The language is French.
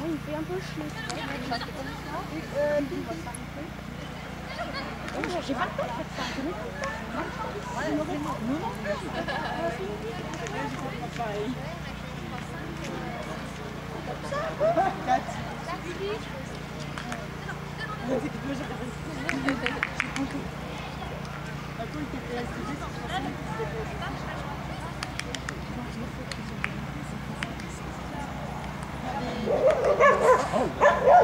Moi, il me fait un peu chier. J'ai pas le temps de faire ça. Je n'ai pas le temps. Non, non, non.